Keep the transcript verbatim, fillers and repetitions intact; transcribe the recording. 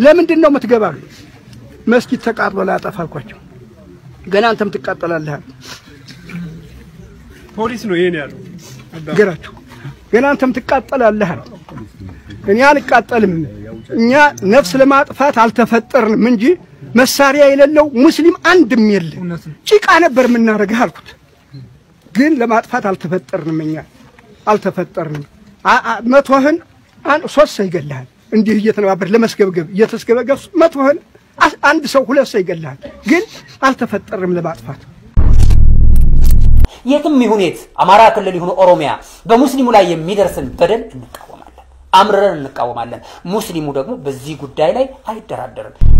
ለምንድን ነው የምትገባሉ መስጊድ ተቃጥሎ ላጠፋልኳቸው ገና አንተም ትቃጠላለህ ፖሊስ ነው ይሄን ያለው ገራችሁ ገና አንተም ትቃጠላለህ እኛ አንቃጠልም እኛ ነፍስ ለማጥፋት አልተፈጠርንም እንጂ መሳሪያ የሌለው ሙስሊም አንድም የለ ጭቃ ነበር ምናረጋህ አልኩት ግን ለማጥፋት አልተፈጠርንም እኛ አልተፈጠርንም መቶህን ሶስት ሰው ይገላል እንዲህ እየተነባበር ለመስገብገብ እየተስገበገብ መቶህን አንድ ሰው ሁለት ሰው ይገላል ግን አልተፈጠርንም ለማጥፋት የትም ይሁኔት አማራ ክልል ይሁን ኦሮሚያ በሙስሊሙ ላይ የሚደርስን በደል እንቃወማለን አምረን እንቃወማለን ሙስሊሙ ደግሞ በዚህ ጉዳይ ላይ አይደራደርም